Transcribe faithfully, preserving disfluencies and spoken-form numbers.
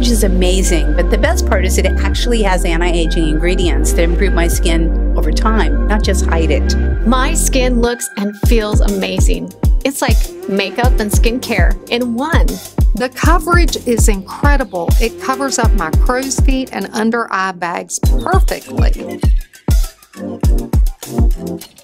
coverage is amazing, but the best part is that it actually has anti-aging ingredients that improve my skin over time, not just hide it. My skin looks and feels amazing. It's like makeup and skincare in one. The coverage is incredible. It covers up my crow's feet and under eye bags perfectly.